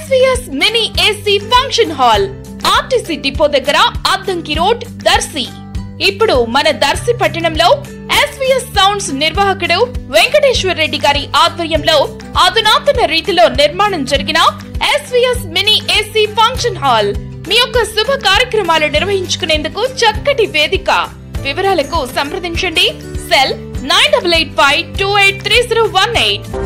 SVS mini AC function hall RTC depot దగ్గర Addanki road Darsi. ఇప్పుడు మన దర్శి పట్టణంలో SVS సౌండ్స్ నిర్వాహకుడు వెంకటేశ్వర్ రెడ్డి గారి ఆధ్వర్యంలో అధునాతన రీతిలో నిర్మాణం జరిగిన SVS mini AC function hall మీ యొక్క శుభ కార్యక్రమాలు నిర్వహించుకునేందుకు చక్కటి వేదిక. వివరాలకు సంప్రదించండి సెల్ 9885283018.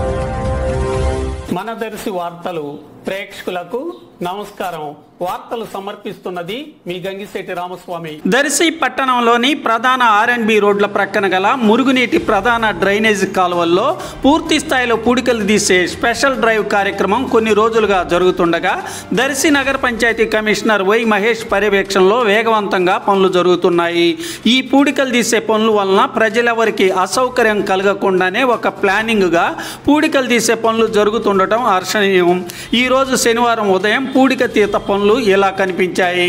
మన దర్శి వార్తలు ప్రేక్షకులకు నమస్కారం. వార్తలు సమర్పిస్తున్నది మీ గంగిశెట్టి రామస్వామి. దర్శి పట్టణంలోని ప్రధాన R&B రోడ్ల ప్రక్కన గల మురుగునీటి ప్రధాన డ్రైనేజ్ కాలువల్లో పూర్తి స్థాయిలో పూడికలు తీసే స్పెషల్ డ్రైవ్ కార్యక్రమం కొన్ని రోజులుగా జరుగుతుండగా దర్శి నగర పంచాయతీ కమిషనర్ వై మహేష్ పర్యవేక్షణలో వేగవంతంగా పనులు జరుగుతున్నాయి. ఈ పూడికలు తీసే పనుల వలన ప్రజలెవరికి అసౌకర్యం కలగకుండానే ఒక ప్లానింగ్గా పూడికలు తీసే పనులు జరుగుతుండటం హర్షణీయం. ఈరోజు శనివారం ఉదయం పూడిక తీత పనులు ఇలా కనిపించాయి.